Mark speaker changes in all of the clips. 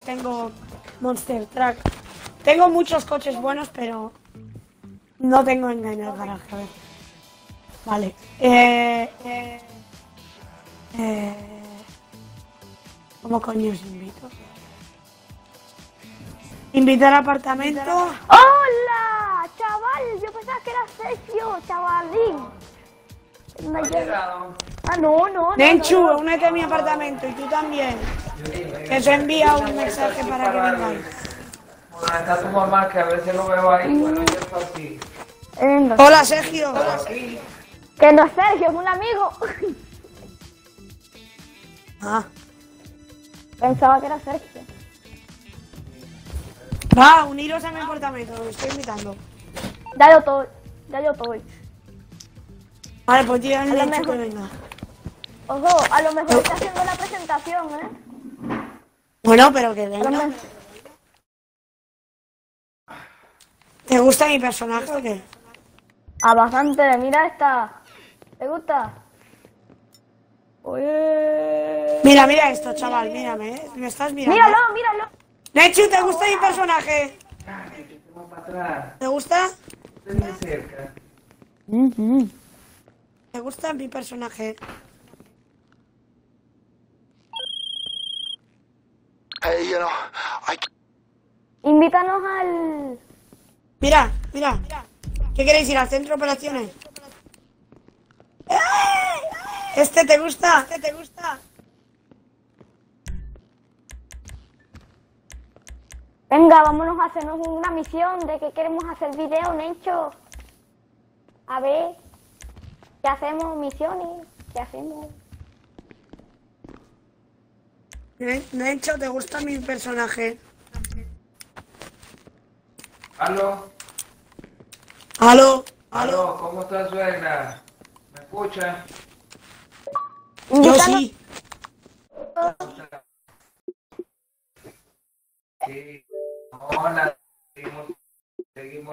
Speaker 1: tengo Monster Truck. Tengo muchos coches buenos, pero no tengo en el garaje. A ver. Vale. ¿Cómo coño os invito? Invitar al apartamento.
Speaker 2: ¡Hola! Chaval, yo pensaba que era Sergio, chavalín. No ha llegado. Ah, no.
Speaker 1: Nenchu, únete a mi apartamento y tú también. Que os envía un mensaje para que vengáis.
Speaker 3: Bueno, está tu mamá, que a veces lo veo ahí. Bueno, yo estoy aquí.
Speaker 2: Venga.
Speaker 1: Hola, Sergio.
Speaker 2: Que no es Sergio, es un amigo.
Speaker 1: Ah.
Speaker 2: Pensaba que era Sergio.
Speaker 1: Va, uniros a mi apartamento, os estoy invitando.
Speaker 2: Ya yo estoy.
Speaker 1: Vale, pues tira el
Speaker 2: A lo
Speaker 1: Nenchu que
Speaker 2: mejor.
Speaker 1: venga.
Speaker 2: Ojo, a lo mejor está haciendo la presentación, ¿eh?
Speaker 1: Bueno, pero que
Speaker 2: A lo
Speaker 1: venga.
Speaker 2: mejor.
Speaker 1: ¿Te gusta mi personaje o qué?
Speaker 2: Ah, bastante, mira esta. ¿Te gusta? Oye.
Speaker 1: Mira esto, chaval, mírame, ¿eh? ¿Me estás mirando?
Speaker 2: Míralo.
Speaker 1: Nenchu, ¿te gusta mi personaje?
Speaker 3: Ah, que te tengo para atrás.
Speaker 1: ¿Te gusta?
Speaker 3: Estoy muy cerca.
Speaker 1: ¿Te gusta mi personaje?
Speaker 4: Hey, you know,
Speaker 2: Invítanos al...
Speaker 1: Mira. ¿Qué queréis ir al centro de operaciones? ¿Este te gusta?
Speaker 2: Venga, vámonos a hacernos una misión de que queremos hacer video, Nencho. A ver, ¿qué hacemos? Misiones, ¿qué hacemos?
Speaker 1: Nencho, ¿te gusta mi personaje?
Speaker 3: ¿Aló?
Speaker 1: ¿Aló?
Speaker 3: ¿Cómo está suegra? ¿Me escucha?
Speaker 1: Yo sí.
Speaker 3: Sí. Hola. Seguimos.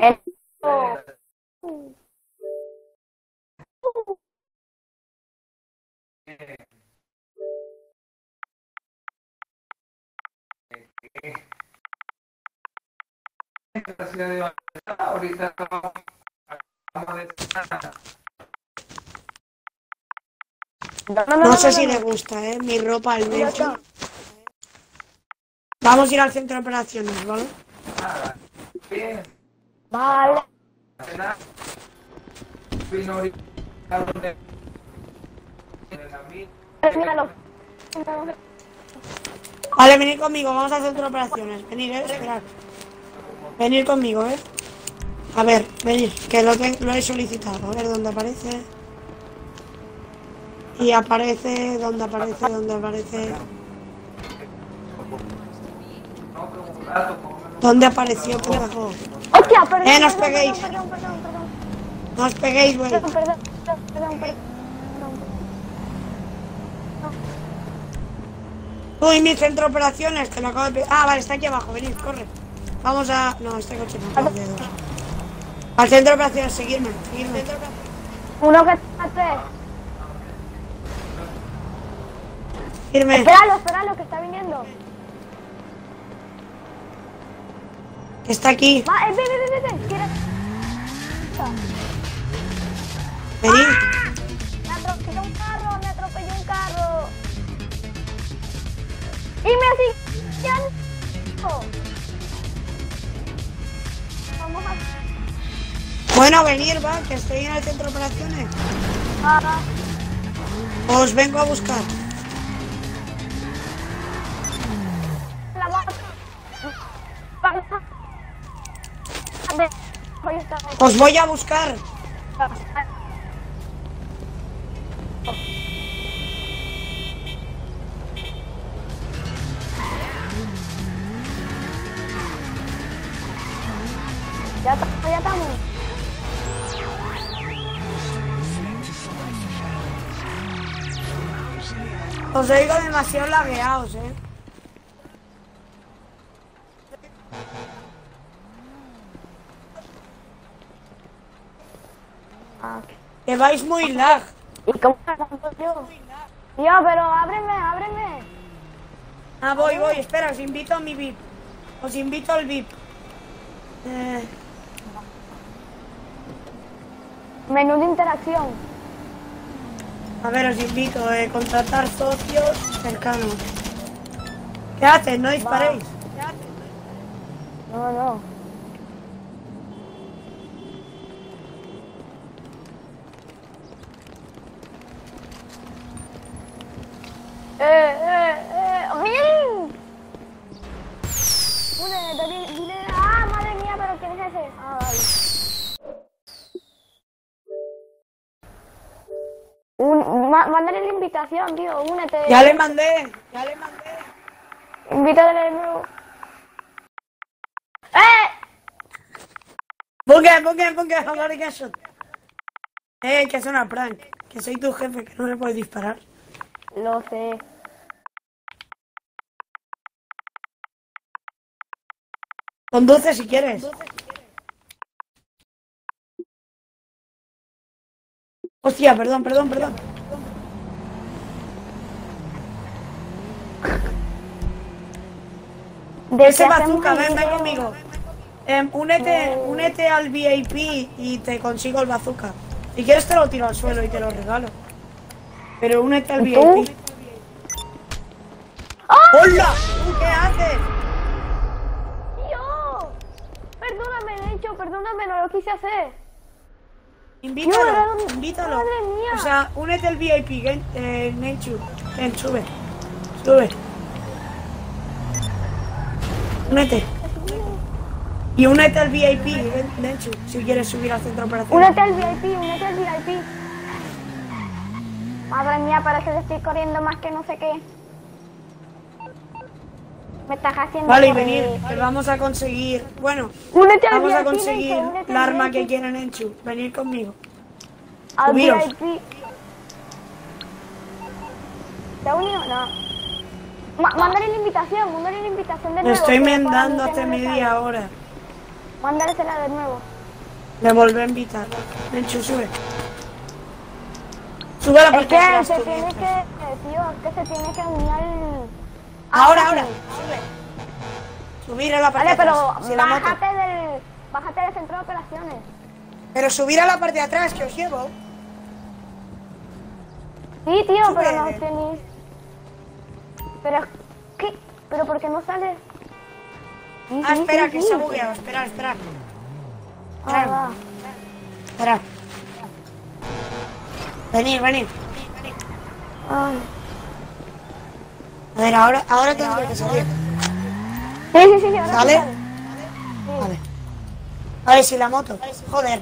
Speaker 3: Gracias a Dios. Ahorita vamos de
Speaker 1: No sé si le gusta, mi ropa al Nencho. Vamos a ir al centro de operaciones, ¿vale?
Speaker 3: nada. Bien.
Speaker 2: Vale.
Speaker 3: Nada. Vino ahorita donde la
Speaker 2: Míralo.
Speaker 1: Vale, venid conmigo, vamos al centro de operaciones. Venid, esperad. Venid conmigo, A ver, venid, que lo he solicitado. A ver dónde aparece. Y aparece, ¿dónde aparece? ¿Dónde apareció, carajo?
Speaker 2: ¡Hostia, perdón!
Speaker 1: No os peguéis.
Speaker 2: Perdón.
Speaker 1: No os peguéis, güey.
Speaker 2: Perdón.
Speaker 1: Uy, mi centro de operaciones, te lo acabo de... Ah, vale, está aquí abajo, venid, corre. Vamos a... No, este coche no, al dedo. Al centro de operaciones, seguidme.
Speaker 2: Uno que está atrás.
Speaker 1: Seguidme.
Speaker 2: Espéralo, que está viniendo.
Speaker 1: Está aquí.
Speaker 2: Va, ven. ¿Quieres?
Speaker 1: Venid.
Speaker 2: Me atropelló un carro. Y me siguen. Vamos a...
Speaker 1: Bueno, venir, va, que estoy en el centro de operaciones. Os vengo a buscar.
Speaker 2: La moto.
Speaker 1: Os voy a buscar.
Speaker 2: Ya estamos.
Speaker 1: Os oigo demasiado lagueados, Que vais muy lag.
Speaker 2: ¿Y cómo me aguanto yo? Tío, pero ábreme.
Speaker 1: Ah, voy, espera, os invito a mi VIP. Os invito al VIP.
Speaker 2: Menú de interacción.
Speaker 1: A ver, os invito a contratar socios cercanos. ¿Qué haces? No disparéis.
Speaker 2: No. ¡Bien! Dile, madre mía, pero ¿quién es ese? Ay. Mándale la invitación, tío, únete.
Speaker 1: Ya le mandé.
Speaker 2: Invítale de nuevo.
Speaker 1: Bunge, hablar de eso. Que es una prank. Que soy tu jefe, que no me puedes disparar.
Speaker 2: Lo sé.
Speaker 1: Conduce si quieres. Hostia, perdón. Ese bazooka, ven conmigo. Únete al VIP y te consigo el bazooka. Si quieres te lo tiro al suelo y te lo regalo. Pero únete al VIP. ¡Hola! ¿Tú qué haces?
Speaker 2: ¡Tío! Perdóname, no lo quise hacer.
Speaker 1: Invítalo.
Speaker 2: Madre mía.
Speaker 1: O sea, únete al VIP, Nature. Ven, sube. Únete. Y únete al VIP, Nature, si quieres subir al centro operativo.
Speaker 2: Únete al VIP. Madre mía, parece que estoy corriendo más que no sé qué. Me estás haciendo
Speaker 1: Vale, y
Speaker 2: correr.
Speaker 1: venir, que vamos a conseguir. Bueno,
Speaker 2: Únete al
Speaker 1: vamos a
Speaker 2: VIP,
Speaker 1: conseguir
Speaker 2: únete
Speaker 1: el
Speaker 2: al
Speaker 1: arma
Speaker 2: VIP.
Speaker 1: que quieren Enchu. Venir conmigo.
Speaker 2: Al
Speaker 1: Subiros.
Speaker 2: VIP. ¿Te ha unido? No. Mándale la invitación de nuevo.
Speaker 1: Me estoy
Speaker 2: que
Speaker 1: mandando
Speaker 2: para mí
Speaker 1: hace
Speaker 2: que no me
Speaker 1: media
Speaker 2: sale.
Speaker 1: hora.
Speaker 2: Mándalesela de nuevo.
Speaker 1: Le volví a invitar. Enchu, sube. Sube a la
Speaker 2: Es
Speaker 1: parte de
Speaker 2: que
Speaker 1: atrás,
Speaker 2: se
Speaker 1: tú,
Speaker 2: tiene
Speaker 1: mientras.
Speaker 2: que se tiene que unir al...
Speaker 1: Ahora. Sube. Subir a la parte
Speaker 2: Vale,
Speaker 1: de atrás.
Speaker 2: pero
Speaker 1: sin la moto.
Speaker 2: bájate del centro de operaciones.
Speaker 1: Pero subir a la parte de atrás, que os llevo.
Speaker 2: Sí, tío,
Speaker 1: Sube.
Speaker 2: pero no tenéis... Pero, ¿qué? ¿Pero por qué no sale? Sí,
Speaker 1: Ah,
Speaker 2: sí,
Speaker 1: espera,
Speaker 2: sí,
Speaker 1: que
Speaker 2: sí.
Speaker 1: se ha bugueado. Espera.
Speaker 2: Ah, va.
Speaker 1: Espera. Venir.
Speaker 2: Ay.
Speaker 1: A ver, ahora tendré que salir.
Speaker 2: Sí, ahora sí
Speaker 1: ¿Sale?
Speaker 2: Sí.
Speaker 1: Vale. A ver si la moto. Joder.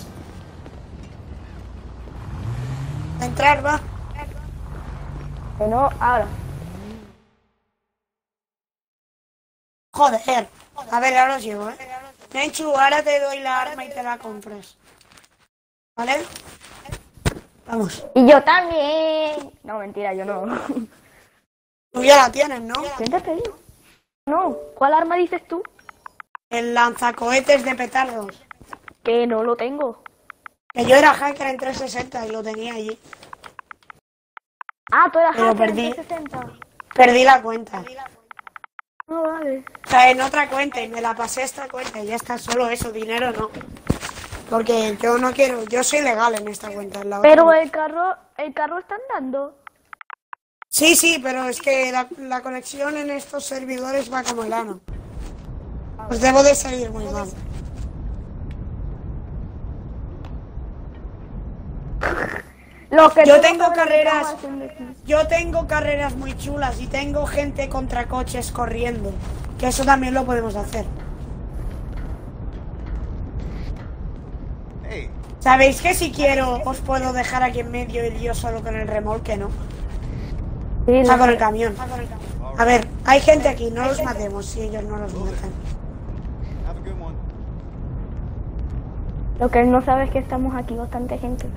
Speaker 1: Entrar, va.
Speaker 2: Que no, ahora.
Speaker 1: Joder. A ver, ahora os llevo, Nenchu, ahora te doy la arma y te la compras. ¿Vale? Vamos.
Speaker 2: Y yo también. No, mentira, yo no.
Speaker 1: Tú ya la tienes, ¿no?
Speaker 2: ¿Quién te pedido? No. ¿Cuál arma dices tú?
Speaker 1: El lanzacohetes de petardos.
Speaker 2: Que no lo tengo.
Speaker 1: Que yo era hacker en 360 y lo tenía allí.
Speaker 2: Ah, tú eras
Speaker 1: Pero
Speaker 2: hacker
Speaker 1: perdí.
Speaker 2: en 360.
Speaker 1: Perdí la cuenta.
Speaker 2: No, vale.
Speaker 1: O sea, en otra cuenta y me la pasé a esta cuenta y ya está, solo eso, dinero no. Porque yo no quiero, yo soy legal en esta cuenta. En la otra
Speaker 2: Pero
Speaker 1: no.
Speaker 2: el carro está andando.
Speaker 1: Sí, pero es que la conexión en estos servidores va como el ano. Pues debo de salir muy mal.
Speaker 2: Lo que
Speaker 1: Yo
Speaker 2: tú
Speaker 1: tengo
Speaker 2: no sabes lo que
Speaker 1: carreras,
Speaker 2: estamos haciendo aquí.
Speaker 1: yo tengo carreras muy chulas y tengo gente contra coches corriendo. Que eso también lo podemos hacer. ¿Sabéis que si quiero os puedo dejar aquí en medio y yo solo con el remolque, no?
Speaker 2: Sí,
Speaker 1: O sea,
Speaker 2: lo
Speaker 1: con
Speaker 2: sé.
Speaker 1: el camión. A ver, hay gente aquí, no los matemos si ellos no los matan.
Speaker 2: Lo que él no sabe es que estamos aquí bastante gente.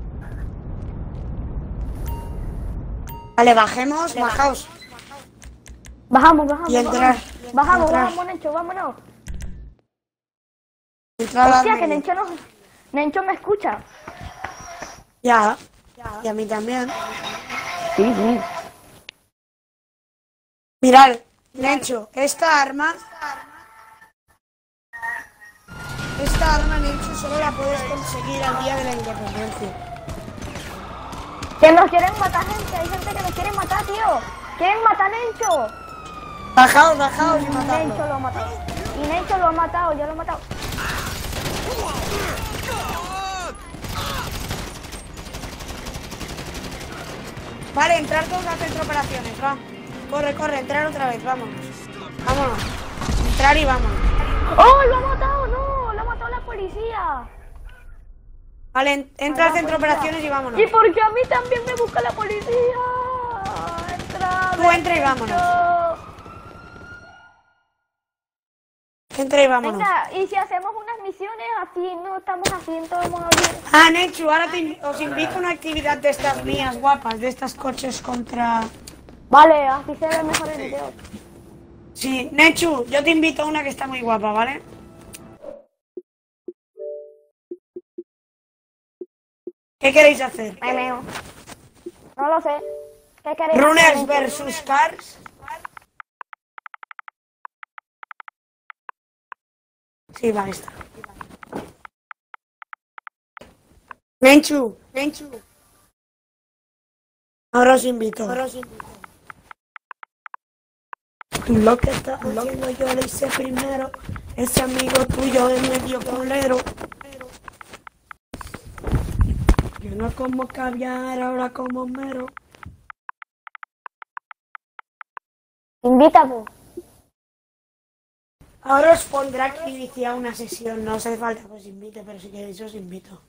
Speaker 1: Vale, bajaos.
Speaker 2: Bajamos.
Speaker 1: Y entrar.
Speaker 2: Bajamos,
Speaker 1: Entrar.
Speaker 2: Nencho, vámonos.
Speaker 1: Entrar a la
Speaker 2: Hostia, que
Speaker 1: media.
Speaker 2: Nencho me escucha.
Speaker 1: Ya. Y a mí también.
Speaker 2: Sí.
Speaker 1: Mirad, Necho, esta arma, Necho, solo la puedes conseguir al día de la independencia.
Speaker 2: Que nos quieren matar, gente. Hay gente que nos quiere matar, tío. Quieren matar a Nencho.
Speaker 1: Bajaos y
Speaker 2: Nencho
Speaker 1: matadlo.
Speaker 2: lo ha matado. Y Nencho lo ha matado, ya lo ha matado.
Speaker 1: Vale, entrar todos al centro de operaciones, va. Corre, entrar otra vez, vámonos. Vámonos. Entrar y vámonos.
Speaker 2: ¡Oh, lo ha matado! ¡No! ¡Lo ha matado la policía!
Speaker 1: Vale, entra al centro de operaciones y vámonos.
Speaker 2: ¿Y por qué a mí también me busca la policía? Entra,
Speaker 1: Tú entra y vámonos. Entra y vámonos.
Speaker 2: Venga, y si hacemos unas misiones así, no estamos así en todo el mundo.
Speaker 1: Ah, Nechu, ahora os invito a una actividad de estas mías guapas, de estas coches contra...
Speaker 2: Vale, así se ve mejor el video.
Speaker 1: Sí, Nechu, yo te invito a una que está muy guapa, ¿vale? ¿Qué queréis hacer?
Speaker 2: Meo. No lo sé. ¿Qué queréis?
Speaker 1: Runners versus Cars. Sí, vale, está. Nechu. Ahora os invito. Lo que está haciendo yo lo hice primero. Ese amigo tuyo es medio culero. Yo no como caviar, ahora como mero.
Speaker 2: Invita tú.
Speaker 1: Ahora os pondrá que inicia una sesión. No hace falta que os invite, pero si queréis os invito.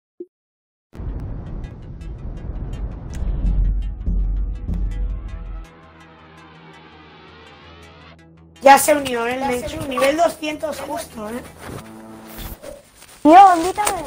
Speaker 1: Ya se unió el Nechu, nivel 200 justo, ¿eh?
Speaker 2: Tío, invítame.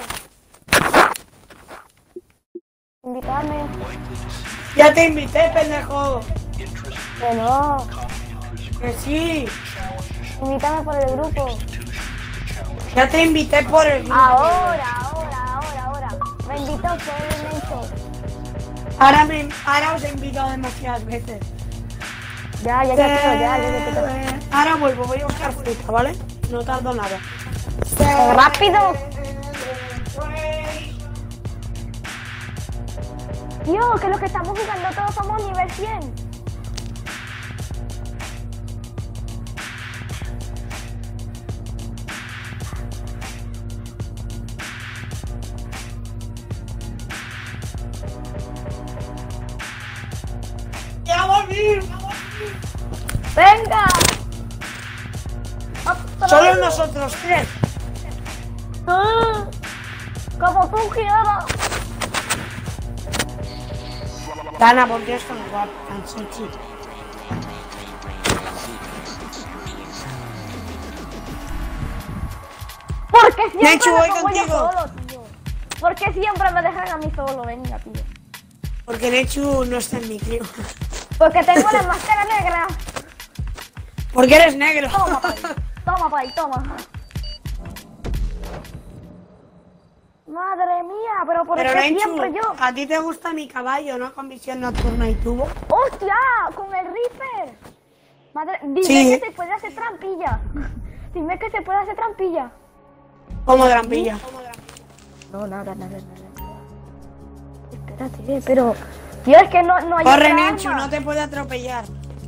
Speaker 2: Invítame.
Speaker 1: Ya te invité, pendejo.
Speaker 2: Que no.
Speaker 1: Que sí.
Speaker 2: Invítame por el grupo.
Speaker 1: Ya te invité por el grupo.
Speaker 2: Ahora. Me invitó por el Nencho.
Speaker 1: Ahora os he invitado demasiadas veces.
Speaker 2: Ya.
Speaker 1: Ahora vuelvo, voy a buscar fruta, ¿vale? No tardo nada.
Speaker 2: ¡Rápido! Tío, que los que estamos jugando todos somos nivel 100.
Speaker 1: ¡Ya volví!
Speaker 2: ¡Venga!
Speaker 1: Solo nosotros tres.
Speaker 2: Como tú quieras.
Speaker 1: Gana, porque es tan guapo, tan sexy.
Speaker 2: Porque siempre
Speaker 1: Nechu,
Speaker 2: me
Speaker 1: voy
Speaker 2: pongo yo
Speaker 1: contigo.
Speaker 2: solo, tío. Porque siempre me dejan a mí solo, venga, tío.
Speaker 1: Porque Nechu no está en mi crío.
Speaker 2: Porque tengo la máscara negra.
Speaker 1: Porque eres negro.
Speaker 2: Toma, pai, toma. Madre mía, pero ¿por
Speaker 1: Pero
Speaker 2: qué
Speaker 1: Nechu,
Speaker 2: siempre yo?
Speaker 1: a ti te gusta mi caballo, ¿no? Con visión nocturna y tubo.
Speaker 2: ¡Hostia! ¡Con el Reaper! Madre, dime
Speaker 1: Sí.
Speaker 2: que se puede hacer trampilla. Dime que se puede hacer trampilla.
Speaker 1: Como trampilla.
Speaker 2: No, nada. Espérate, pero... Tío, es que no hay
Speaker 1: Corre,
Speaker 2: otra
Speaker 1: Nechu,
Speaker 2: arma.
Speaker 1: no te puede atropellar.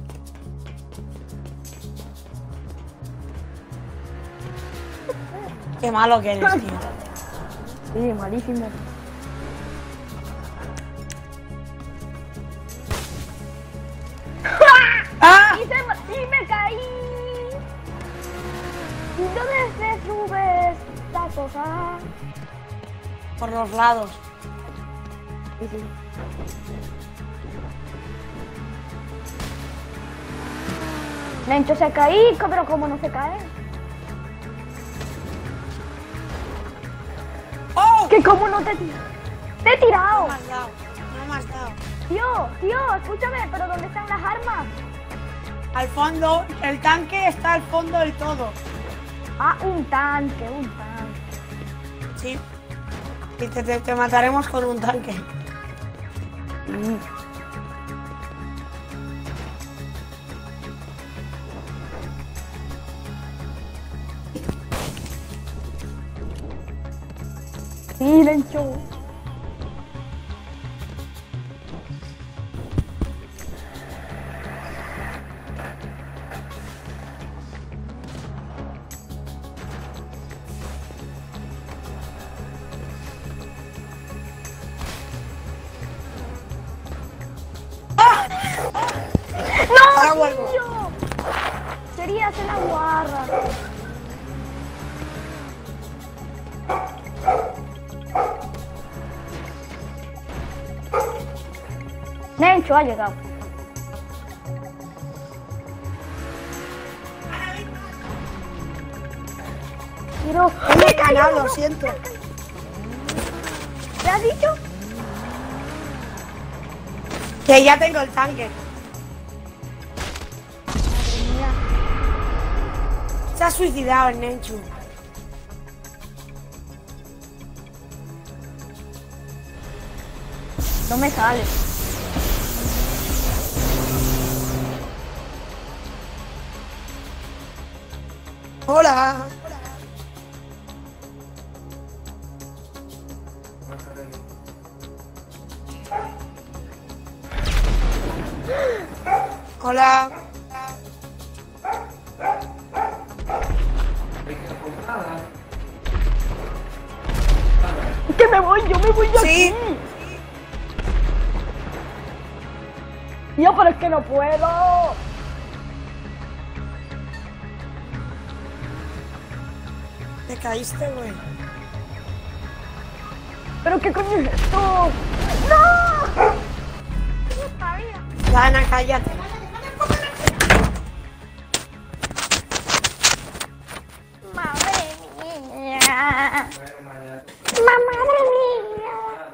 Speaker 1: Qué malo que eres, tío.
Speaker 2: Sí, malísimo.
Speaker 1: ¡Ah!
Speaker 2: Y me caí. ¿Y dónde se sube esta cosa?
Speaker 1: Por los lados.
Speaker 2: Sí. Nencho se caí, pero ¿cómo no se cae?
Speaker 1: ¡Oh!
Speaker 2: ¿Que cómo no te he tirado?
Speaker 1: No me has dado. No me has dado.
Speaker 2: Tío, escúchame, pero ¿dónde están las armas?
Speaker 1: Al fondo, el tanque está al fondo del todo.
Speaker 2: Ah, un tanque.
Speaker 1: Sí. Y te mataremos con un tanque.
Speaker 2: Sí, Lencho.
Speaker 1: Ahora vuelvo.
Speaker 2: Tío. Quería hacer la guarra. Nencho ha llegado. Pero,
Speaker 1: Me he ganado, lo siento.
Speaker 2: ¿te has dicho?
Speaker 1: Que ya tengo el tanque.
Speaker 2: Madre mía.
Speaker 1: Se ha suicidado el Nenchu.
Speaker 2: No me sale.
Speaker 1: Hola. Hola.
Speaker 2: Que me voy, yo me voy de
Speaker 1: Sí.
Speaker 2: aquí. Tío, pero es que no puedo.
Speaker 1: Te caíste, güey.
Speaker 2: ¿Pero qué coño es esto? ¡No! No sabía.
Speaker 1: Dana, cállate.
Speaker 2: Madre mía. Madre mía.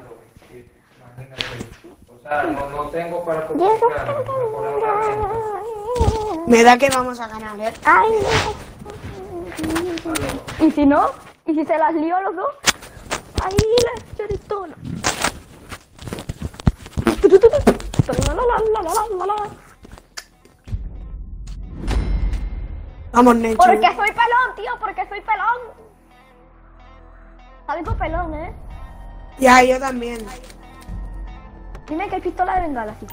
Speaker 3: O sea, no tengo para comunicar.
Speaker 1: Me da que vamos a ganar, ¿eh?
Speaker 2: Ay, no. ¿Y si no? ¿Y si se las lío a los dos? Ahí la choritona.
Speaker 1: Vamos, Nenchu.
Speaker 2: Porque soy pelón, tío, porque soy pelón. Salgo pelón, ¿eh?
Speaker 1: Ya, yo también.
Speaker 2: Dime que hay pistola de bengala, sí.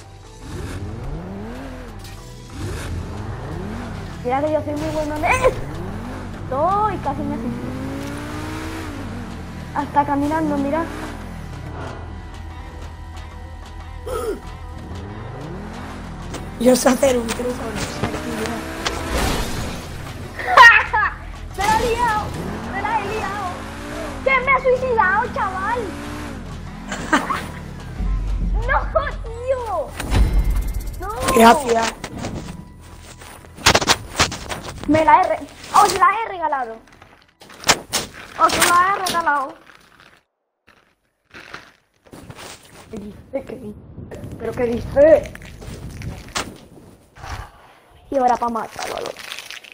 Speaker 2: Mira que yo soy muy bueno en esto. Y casi me asustó. Hasta caminando, mira.
Speaker 1: Yo sé hacer un truco.
Speaker 2: ¡Me la he liado! ¡Me la he liado! ¡Que me ha suicidado, chaval! ¡No, tío! ¡No!
Speaker 1: Gracias.
Speaker 2: Me la he ¡Os la he regalado! ¡Os la he regalado! ¿Qué dice? ¿Qué dice? ¿Pero qué dice? Y ahora para matarlo al otro.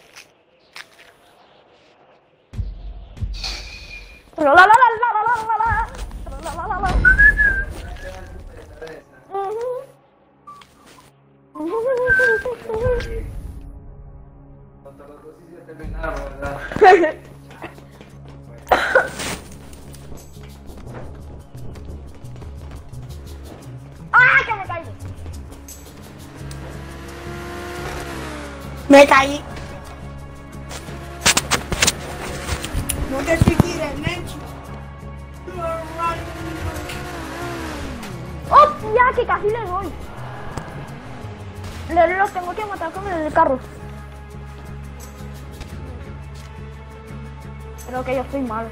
Speaker 2: La la la la la la la la la la la la.
Speaker 3: Cuando los dos sí se terminaron, ¿verdad?
Speaker 2: ¡Ah, que me caigo!
Speaker 1: Me caí. No te suicides, Nenchu.
Speaker 2: ¡Hostia, que casi le doy! Los tengo que matar con el carro. Creo que yo soy malo.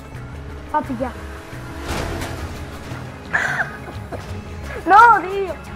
Speaker 2: Papi, ya. No, tío.